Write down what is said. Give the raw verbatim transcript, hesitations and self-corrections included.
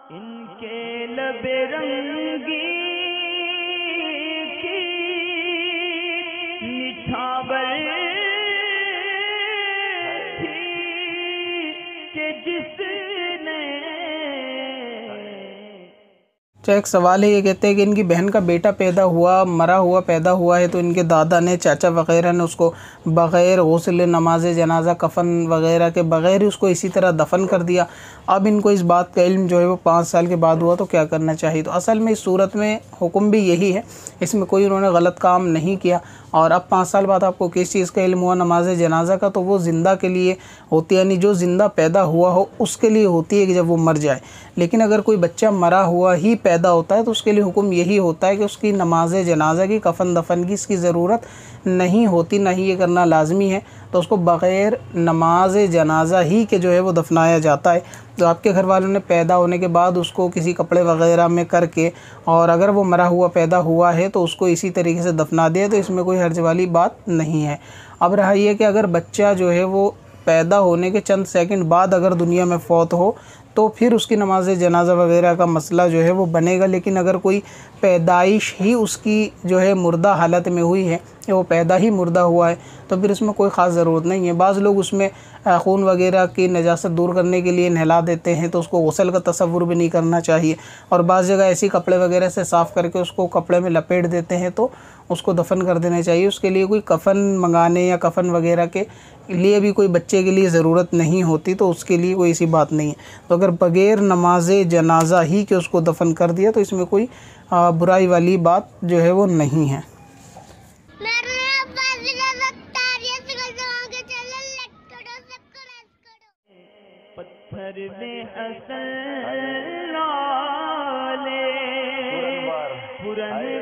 ان کے لب رنگی کی نچھاور تھی کہ جس نے ایک سوال ہے، یہ کہتے ہیں کہ ان کی بہن کا بیٹا پیدا ہوا مرا ہوا پیدا ہوا ہے، تو ان کے دادا نے چاچا وغیرہ نے اس کو بغیر غسل نماز جنازہ کفن وغیرہ کے بغیر ہی اس کو اسی طرح دفن کر دیا۔ اب ان کو اس بات کا علم جو ہے وہ پانچ سال کے بعد ہوا تو کیا کرنا چاہیے؟ تو اصل میں اس صورت میں حکم بھی یہی ہے، اس میں کوئی انہوں نے غلط کام نہیں کیا۔ اور اب پانچ سال بعد آپ کو کس چیز کا علم ہوا نماز جنازہ کا، تو وہ زندہ کے لیے ہوتی ہے، یعنی جو زندہ پیدا ہوا ہو اس کے لیے ہوتی ہے کہ جب وہ مر جائے۔ لیکن اگر کوئی بچہ مرا ہوا ہی پیدا ہوتا ہے تو اس کے لیے حکم یہی ہوتا ہے کہ اس کی نماز جنازہ کی کفن دفن کی اس کی ضرورت نہیں ہوتی، نہ ہی یہ کرنا لازمی ہے، تو اس کو بغیر نماز جنازہ ہی کے جو ہے وہ دفنایا جاتا ہے۔ تو آپ کے گھر والوں نے پیدا ہونے کے بعد اس کو کسی کپڑے وغیرہ میں کر کے، اور اگر وہ مرا ہوا پیدا ہوا ہے تو اس کو اسی طریقے سے دفنا دیا، تو اس میں کوئی حرج والی بات نہیں ہے۔ اب رہا یہ کہ اگر بچہ جو ہے وہ پیدا ہونے کے چند سیکنڈ بعد اگر دنیا میں فوت ہو تو پھر اس کی نماز جنازہ وغیرہ کا مسئلہ جو ہے وہ بنے گا، لیکن اگر کوئی پیدائش ہی اس کی جو ہے مردہ حالت میں ہوئی ہے، یا وہ پیدا ہی مردہ ہوا ہے، تو پھر اس میں کوئی خاص ضرورت نہیں ہے۔ بعض لوگ اس میں خون وغیرہ کی نجاست دور کرنے کے لیے نہلا دیتے ہیں، تو اس کو غسل کا تصور بھی نہیں کرنا چاہیے، اور بعض جگہ ایسی کپڑے وغیرہ سے صاف کر کے اس کو کپڑے میں لپیٹ دیتے ہیں تو اس کو دفن کر دینا چاہیے۔ اس کے لیے کوئی کفن منگانے یا کفن وغیرہ کے لیے بھی کوئی بچے کے لیے ضرورت نہیں ہوتی، تو اس کے لیے کوئی ایسی بات نہیں ہے۔ تو اگر بغیر نماز جنازہ ہی کہ اس کو دفن کر دیا تو اس میں کوئی برائی والی بات جو ہے وہ نہیں ہے۔ پتھر میں حسن لالے پرانے